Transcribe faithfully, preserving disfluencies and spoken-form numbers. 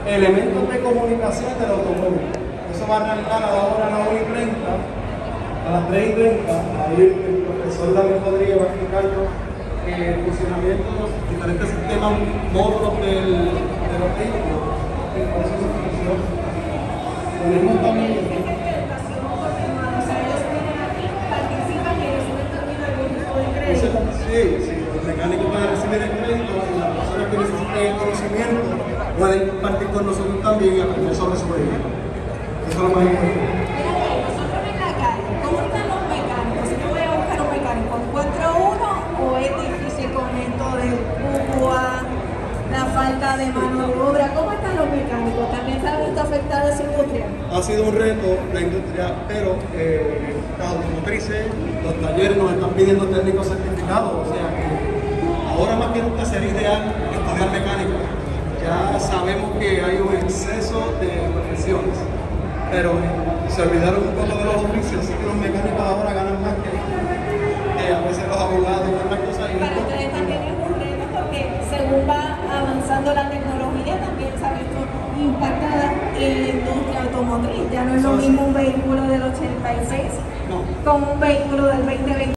elementos de comunicación del automóvil. Eso va a arrancar ahora a las una y treinta, a las tres y treinta. Ahí el profesor David Rodríguez va a explicarnos eh, el funcionamiento de los diferentes sistemas, módulos del, de los vehículos. Tenemos también. Sí, sí, los mecánicos van a recibir el crédito y las personas que necesiten el conocimiento pueden compartir con nosotros también y aprender sobre su vehículo. Eso es lo más importante. Nosotros en la calle, ¿cómo están los mecánicos? Si yo voy a buscar un mecánico, ¿encuentro uno o es difícil con esto del cuba, la falta de mano de obra? ¿Cómo están los mecánicos? ¿También se ha visto afectada esa industria? Ha sido un reto la industria, pero eh, las automotrices, los talleres nos están pidiendo técnicos certificados, o sea que ahora más que nunca sería ideal estudiar mecánica. Ya sabemos que hay un exceso de profesiones, pero se olvidaron un poco de los oficios, así que los mecánicos ahora ganan más que, que a veces los abogados y otras cosas. Y para ustedes también es un reto porque según va avanzando la tecnología también se ha visto impactada en la industria automotriz. Ya no es lo mismo un vehículo del ochenta y seis no. como un vehículo del veinte veinte.